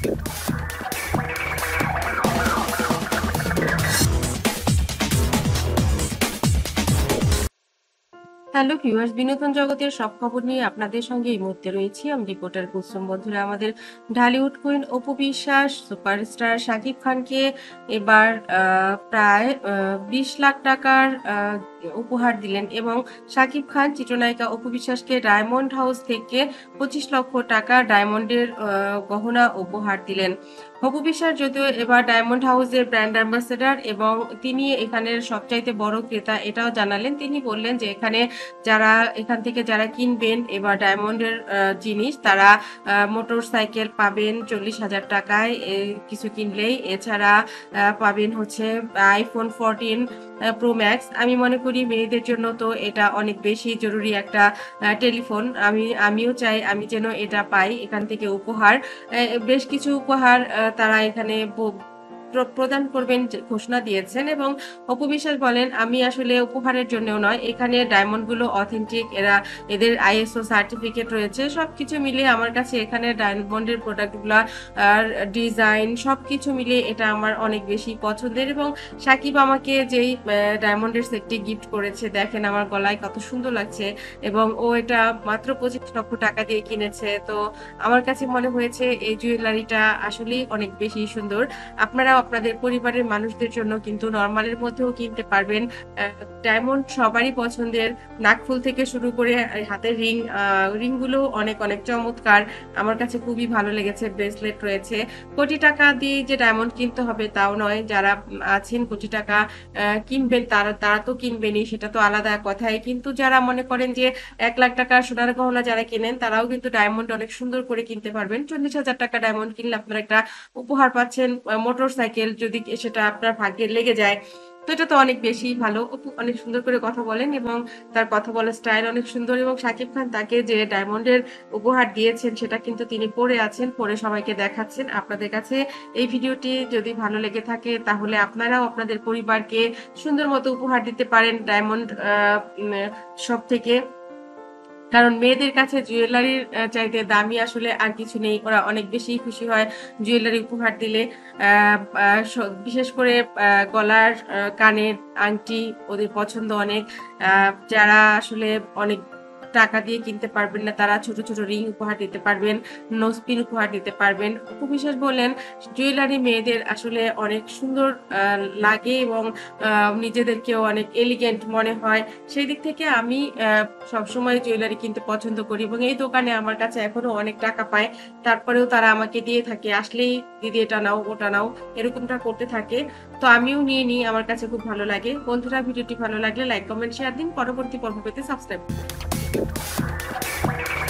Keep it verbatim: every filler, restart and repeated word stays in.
Hello viewers, বিনোদন জগতের সব খবর নিয়ে আপনাদের সঙ্গে এই মুহূর্তে রয়েছি আমি রিপোর্টার কুসুম। বন্ধুরা, আমাদের ঢালিউড কুইন অপু বিশ্বাস সুপারস্টার শাকিব খানকে এবার আহ, প্রায় বিশ লাখ টাকার আহ, উপহার দিলেন এবং শাকিব খান চিত্রনায়িকা অপু বিশ্বাসকে ডায়মন্ড হাউস থেকে পঁচিশ লক্ষ টাকা ডায়মন্ডের আহ, গহনা উপহার দিলেন। অপু বিশ্বাস যদিও এবার ডায়মন্ড হাউসের ব্র্যান্ড অ্যাম্বাসেডর এবং তিনি এখানের সবচাইতে বড় ক্রেতা এটাও জানালেন। তিনি বললেন যে এখানে যারা এখান থেকে যারা কিনবেন এবার ডায়মন্ডের জিনিস তারা মোটর সাইকেল পাবেন চল্লিশ হাজার টাকায় কিছু কিনলেই। এছাড়া পাবেন হচ্ছে আইফোন ফোরটিন প্রো ম্যাক্স। আমি মনে করি মেয়েদের জন্য তো এটা অনেক বেশি জরুরি একটা টেলিফোন। আমি আমিও চাই আমি যেন এটা পাই এখান থেকে উপহার। বেশ কিছু উপহার তারা এখানে প্রদান করবেন ঘোষণা দিয়েছেন এবং অপু বিশ্বাস বলেন, আমি আসলে উপহারের জন্যও নয়, এখানে ডায়মন্ড গুলো অথেন্টিক, এরা এদের আইএসও সার্টিফিকেট রয়েছে। সবকিছু মিলিয়ে আমার কাছে এখানে ডায়মন্ডের প্রোডাক্ট গুলা আর ডিজাইন সবকিছু মিলিয়ে এটা আমার অনেক বেশি পছন্দের। এবং সাকিব আমাকে যেই ডায়মন্ডের সেটটি গিফট করেছে, দেখেন আমার গলায় কত সুন্দর লাগছে এবং ও এটা মাত্র পঁচিশ লক্ষ টাকা দিয়ে কিনেছে। তো আমার কাছে মনে হয়েছে এই জুয়েলারিটা আসলেই অনেক বেশি সুন্দর। আপনারা আপনাদের পরিবারের মানুষদের জন্য কিন্তু নরমালের মধ্যেও কিনতে পারবেন। ডায়মন্ড সবারই পছন্দের, নাকফুল থেকে শুরু করে হাতের রিং রিং গুলো অনেক অনেক চমৎকার, আমার কাছে খুবই ভালো লেগেছে। ব্রেসলেট রয়েছে। কোটি টাকা দিয়ে যে ডায়মন্ড কিনতে হবে তাও নয়, যারা আছেন কোটি টাকা কিনবেন তারা তারা তো কিনবেনই, সেটা তো আলাদা কথাই। কিন্তু যারা মনে করেন যে এক লাখ টাকা সোনার গহনা যারা কেনেন তারাও কিন্তু ডায়মন্ড অনেক সুন্দর করে কিনতে পারবেন। চল্লিশ হাজার টাকা ডায়মন্ড কিনলে আপনারা একটা উপহার পাচ্ছেন মোটর সাইকেল, যদি সেটা আপনার ভাগ্যে লেগে যায় তো এটা তো অনেক বেশি ভালো। অপু অনেক সুন্দর করে কথা বলেন এবং তার কথা বলার স্টাইল অনেক সুন্দর এবং শাকিব খান তাকে যে ডায়মন্ডের উপহার দিয়েছেন সেটা কিন্তু তিনি পরে আছেন, পরে সবাইকে দেখাচ্ছেন। আপনাদের কাছে এই ভিডিওটি যদি ভালো লেগে থাকে তাহলে আপনারাও আপনাদের পরিবারকে সুন্দর মতো উপহার দিতে পারেন ডায়মন্ড শপ থেকে, কারণ মেয়েদের কাছে জুয়েলারির চাইতে দামি আসলে আর কিছু নেই। ওরা অনেক বেশি খুশি হয় জুয়েলারি উপহার দিলে। বিশেষ করে গলার কানের আংটি ওদের পছন্দ অনেক। যারা আসলে অনেক টাকা দিয়ে কিনতে পারবেন না তারা ছোট ছোট রিং উপহার দিতে পারবেন, নোজপিন উপহার দিতে পারবেন। অপু বিশ্বাস বলেন, জুয়েলারি মেয়েদের আসলে অনেক সুন্দর লাগে এবং নিজেদেরকেও অনেক এলিগেন্ট মনে হয়। সেই দিক থেকে আমি সবসময় জুয়েলারি কিনতে পছন্দ করি এবং এই দোকানে আমার কাছে এখনো অনেক টাকা পায়, তারপরেও তারা আমাকে দিয়ে থাকে, আসলেই দিদি এটা নাও ওটা নাও এরকমটা করতে থাকে। তো আমিও নিয়ে নিই, আমার কাছে খুব ভালো লাগে। বন্ধুরা, ভিডিওটি ভালো লাগলে লাইক কমেন্ট শেয়ার দিন। পরবর্তী পর্ব পেতে সাবস্ক্রাইব করুন।